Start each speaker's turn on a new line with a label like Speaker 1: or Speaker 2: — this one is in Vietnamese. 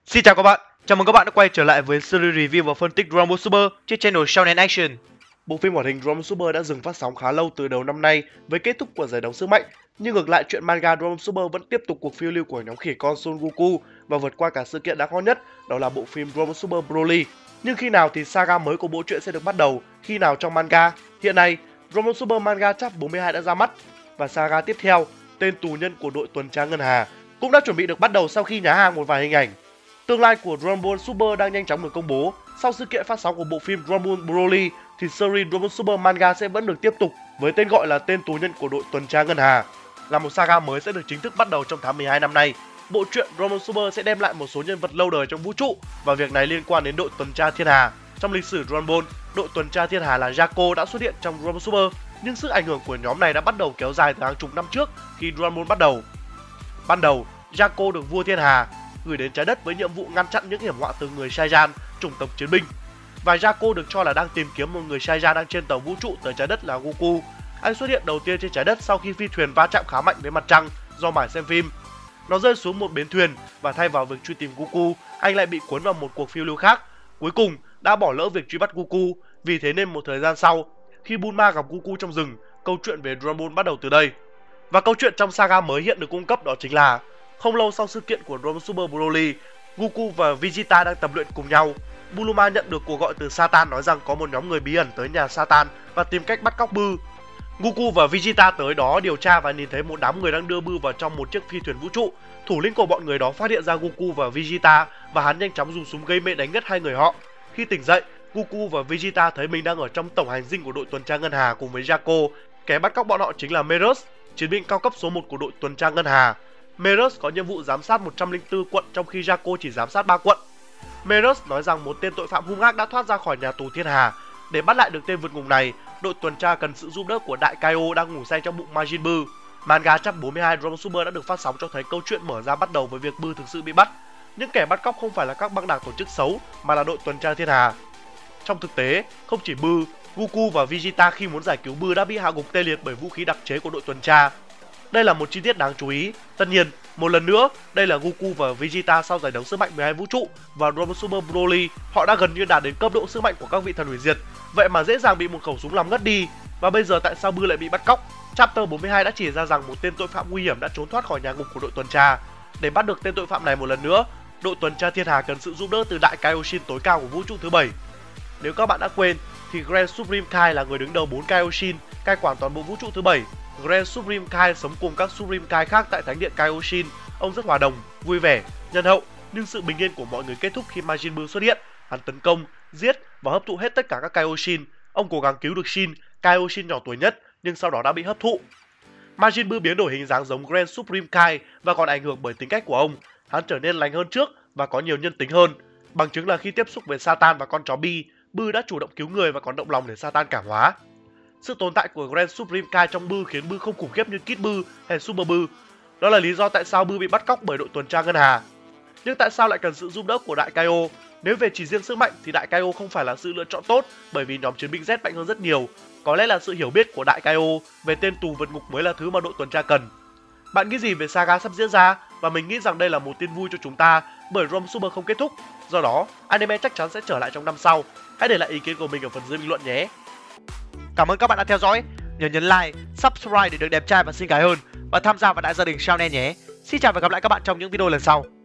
Speaker 1: Xin chào các bạn, chào mừng các bạn đã quay trở lại với series review và phân tích Dragon Ball Super trên channel Shonen Action. Bộ phim hoạt hình Dragon Ball Super đã dừng phát sóng khá lâu từ đầu năm nay với kết thúc của giải đấu sức mạnh, nhưng ngược lại chuyện manga Dragon Ball Super vẫn tiếp tục cuộc phiêu lưu của nhóm khỉ con Son Goku và vượt qua cả sự kiện đáng ho nhất, đó là bộ phim Dragon Ball Super Broly. Nhưng khi nào thì saga mới của bộ truyện sẽ được bắt đầu, khi nào trong manga? Hiện nay, Dragon Ball Super Manga Chapter 42 đã ra mắt và saga tiếp theo, tên tù nhân của đội tuần tra ngân hà, cũng đã chuẩn bị được bắt đầu sau khi nhá hàng một vài hình ảnh. Tương lai của Dragon Ball Super đang nhanh chóng được công bố. Sau sự kiện phát sóng của bộ phim Dragon Ball Broly thì series Dragon Ball Super Manga sẽ vẫn được tiếp tục với tên gọi là tên tù nhân của đội tuần tra ngân hà. Là một saga mới sẽ được chính thức bắt đầu trong tháng 12 năm nay. Bộ truyện Dragon Ball Super sẽ đem lại một số nhân vật lâu đời trong vũ trụ và việc này liên quan đến đội tuần tra thiên hà. Trong lịch sử Dragon Ball, đội tuần tra thiên hà là Jaco đã xuất hiện trong Dragon Ball Super, nhưng sức ảnh hưởng của nhóm này đã bắt đầu kéo dài từ hàng chục năm trước khi Dragon Ball bắt đầu. Ban đầu, Jaco được vua thiên hà gửi đến trái đất với nhiệm vụ ngăn chặn những hiểm họa từ người Saiyan, chủng tộc chiến binh. Và Jaco được cho là đang tìm kiếm một người Saiyan đang trên tàu vũ trụ tới trái đất là Goku. Anh xuất hiện đầu tiên trên trái đất sau khi phi thuyền va chạm khá mạnh với mặt trăng do mải xem phim. Nó rơi xuống một bến thuyền và thay vào việc truy tìm Goku, anh lại bị cuốn vào một cuộc phiêu lưu khác. Cuối cùng đã bỏ lỡ việc truy bắt Goku, vì thế nên một thời gian sau, khi Bulma gặp Goku trong rừng, câu chuyện về Dragon Ball bắt đầu từ đây. Và câu chuyện trong saga mới hiện được cung cấp đó chính là không lâu sau sự kiện của Dragon Ball Super Broly, Goku và Vegeta đang tập luyện cùng nhau. Bulma nhận được cuộc gọi từ Satan nói rằng có một nhóm người bí ẩn tới nhà Satan và tìm cách bắt cóc Buu. Goku và Vegeta tới đó điều tra và nhìn thấy một đám người đang đưa Buu vào trong một chiếc phi thuyền vũ trụ. Thủ lĩnh của bọn người đó phát hiện ra Goku và Vegeta và hắn nhanh chóng dùng súng gây mê đánh ngất hai người họ. Khi tỉnh dậy, Goku và Vegeta thấy mình đang ở trong tổng hành dinh của đội tuần tra ngân hà cùng với Jaco. Kẻ bắt cóc bọn họ chính là Meruem, chiến binh cao cấp số 1 của đội tuần tra ngân hà. Meruem có nhiệm vụ giám sát 104 quận trong khi Jaco chỉ giám sát 3 quận. Meruem nói rằng một tên tội phạm hung ác đã thoát ra khỏi nhà tù thiên hà. Để bắt lại được tên vượt ngục này, đội tuần tra cần sự giúp đỡ của đại Kaio đang ngủ say trong bụng Majin Buu. Manga Chapter 42 Dragon Ball Super đã được phát sóng cho thấy câu chuyện mở ra bắt đầu với việc Buu thực sự bị bắt. Những kẻ bắt cóc không phải là các băng đảng tổ chức xấu mà là đội tuần tra thiên hà. Trong thực tế, không chỉ Buu, Goku và Vegeta khi muốn giải cứu Buu đã bị hạ gục tê liệt bởi vũ khí đặc chế của đội tuần tra. Đây là một chi tiết đáng chú ý. Tất nhiên, một lần nữa, đây là Goku và Vegeta sau giải đấu sức mạnh 12 vũ trụ và Dragon Ball Super Broly, họ đã gần như đạt đến cấp độ sức mạnh của các vị thần hủy diệt, vậy mà dễ dàng bị một khẩu súng làm ngất đi. Và bây giờ tại sao Buu lại bị bắt cóc? Chapter 42 đã chỉ ra rằng một tên tội phạm nguy hiểm đã trốn thoát khỏi nhà ngục của đội tuần tra. Để bắt được tên tội phạm này một lần nữa, đội tuần tra thiên hà cần sự giúp đỡ từ đại Kaioshin tối cao của vũ trụ thứ 7. Nếu các bạn đã quên, thì Grand Supreme Kai là người đứng đầu 4 Kaioshin, cai quản toàn bộ vũ trụ thứ 7. Grand Supreme Kai sống cùng các Supreme Kai khác tại thánh điện Kaioshin. Ông rất hòa đồng, vui vẻ, nhân hậu, nhưng sự bình yên của mọi người kết thúc khi Majin Buu xuất hiện. Hắn tấn công, giết và hấp thụ hết tất cả các Kaioshin. Ông cố gắng cứu được Shin, Kaioshin nhỏ tuổi nhất, nhưng sau đó đã bị hấp thụ. Majin Buu biến đổi hình dáng giống Grand Supreme Kai và còn ảnh hưởng bởi tính cách của ông. Hắn trở nên lành hơn trước và có nhiều nhân tính hơn. Bằng chứng là khi tiếp xúc với Satan và con chó Bi, Buu đã chủ động cứu người và còn động lòng để Satan cảm hóa. Sự tồn tại của Grand Supreme Kai trong Buu khiến Buu không khủng khiếp như Kid Buu hay Super Buu. Đó là lý do tại sao Buu bị bắt cóc bởi đội tuần tra ngân hà. Nhưng tại sao lại cần sự giúp đỡ của đại Kaio? Nếu về chỉ riêng sức mạnh thì đại Kaio không phải là sự lựa chọn tốt, bởi vì nhóm chiến binh Z mạnh hơn rất nhiều. Có lẽ là sự hiểu biết của đại Kaio về tên tù vượt ngục mới là thứ mà đội tuần tra cần. Bạn nghĩ gì về saga sắp diễn ra? Và mình nghĩ rằng đây là một tin vui cho chúng ta, bởi Dragon Ball Super không kết thúc. Do đó, anime chắc chắn sẽ trở lại trong năm sau. Hãy để lại ý kiến của mình ở phần dưới bình luận nhé. Cảm ơn các bạn đã theo dõi. Nhớ nhấn like, subscribe để được đẹp trai và xinh gái hơn, và tham gia vào đại gia đình Shonen nhé. Xin chào và gặp lại các bạn trong những video lần sau.